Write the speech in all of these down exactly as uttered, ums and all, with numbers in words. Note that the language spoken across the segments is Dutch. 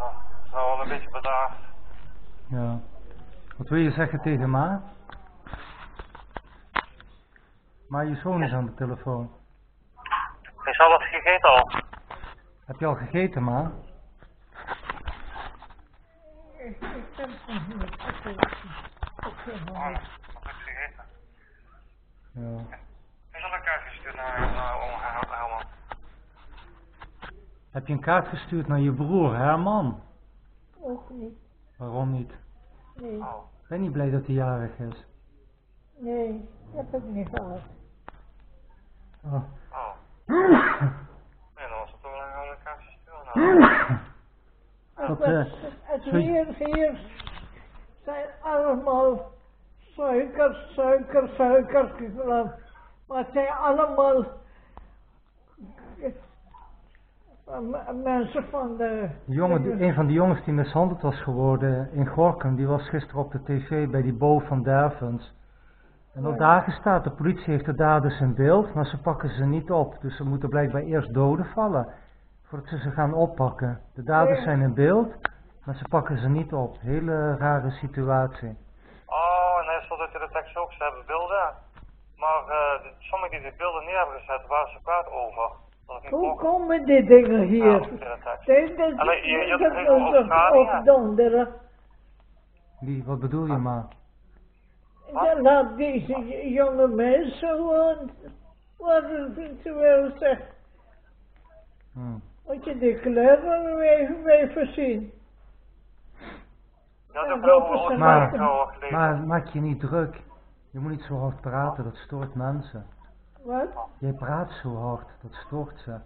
dat is wel een beetje bedaard. Ja. Wat wil je zeggen tegen Ma? Maar je zoon is aan de telefoon. Is al wat gegeten al? Heb je al gegeten, Ma? Ik ik heb nog niet. Ik heb ik nog Oh, niet. wat heb je gegeten? Ja. Is al een kaart gestuurd naar, naar oom Her- Herman? Heb je een kaart gestuurd naar je broer, Herman? Ook niet. Waarom niet? Nee. Oh. Ben je niet blij dat hij jarig is? Nee, heb ik niet gehad. Oh. Oh. Nee, dan was het toch wel een oude kaart gestuurd. Nou. Dat, Het, eh, het zo- hier, hier zijn allemaal suikers, suiker, suikers gegaan. Maar het zijn allemaal eh, mensen van de... Die jongen, die- een van die jongens die mishandeld was geworden in Gorkum, die was gisteren op de tv bij die Bo van Dervens. En op Ja. dagen staat, de politie heeft de daders in beeld, maar ze pakken ze niet op. Dus ze moeten blijkbaar eerst doden vallen, voordat ze ze gaan oppakken. De daders Ja. zijn in beeld, maar ze pakken ze niet op. Hele rare situatie. Oh, nee, zodat je de tekst ook, ze hebben beelden. Maar uh, de, sommigen die de beelden neer hebben gezet, waren ze kwaad over. Dat ik niet Hoe mocht. komen die dingen Ja, hier? dat is de tekst. Dit is En je- je- je- dat je- is Australië? op donderen. Wie, wat bedoel je, ma? Dan laat deze jonge mensen gewoon wat ze willen zeggen. Hm. Want je die kleuren weer, weer voorzien. Ja, Ja, dat lopen hebben ze we maar- ook wel gelezen. Maar maak je niet druk. Je moet niet zo hard praten, dat stoort mensen. Wat? Jij praat zo hard, dat stoort ze.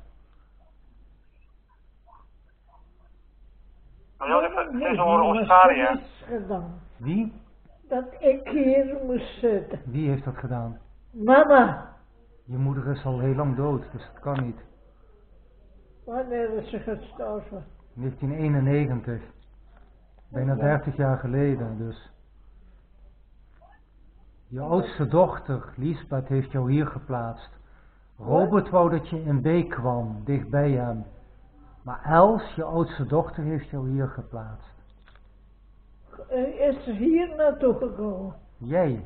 Maar joh, dit- dit is Wat over heeft Australië. die mens gedaan? Wie? Dat ik hier moest zitten. Wie heeft dat gedaan? Mama, Je moeder is al heel lang dood, dus dat kan niet. wanneer is ze gestorven? negentien eenennegentig. Bijna Ja. dertig jaar geleden, dus. Je oudste dochter, Liesbeth, heeft jou hier geplaatst. Robert wou dat je in Beek kwam, dicht bij hem. Maar Els, je oudste dochter, heeft jou hier geplaatst. Eh, Is ze hier naartoe gekomen? Jij.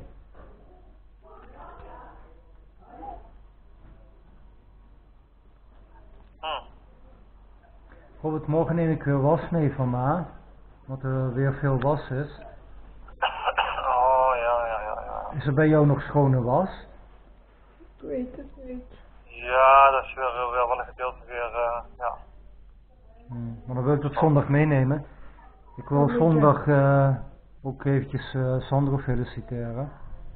Hm. Robert, morgen neem ik weer was mee van ma. Want er weer veel was is. Oh, ja, ja, ja, ja. Is er bij jou nog schone was? Ik weet het niet. Ja, dat is weer, weer wel een gedeelte weer, uh, ja. Hmm, maar dan wil ik dat zondag meenemen. Ik wil Oh, weet je. zondag uh, ook eventjes uh, Sandro feliciteren.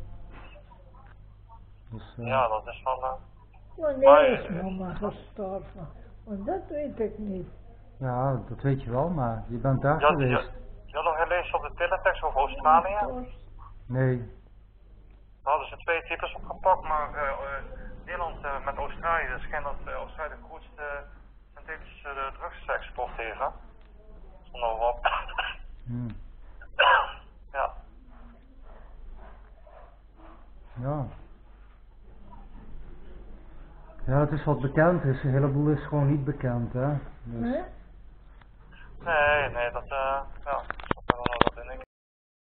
Dus, uh, Ja, dat is van, uh, Wanneer Maar, is eh, mama gestorven? Want dat weet ik niet. ja, dat weet je wel, maar je bent daar ja, je, geweest. je had nog gelezen op de teletext over Australië. Nee, Daar hadden ze twee types opgepakt, maar uh, uh, Nederland uh, met Australië, dat schijnt dat uh, Australië de grootste synthetische uh, drugsexport heeft, hè? Zonder wat. hmm. Ja. Ja. Ja, het is wat bekend is. Een heleboel is gewoon niet bekend, hè. Dus, Hè? Nee, nee, dat, uh,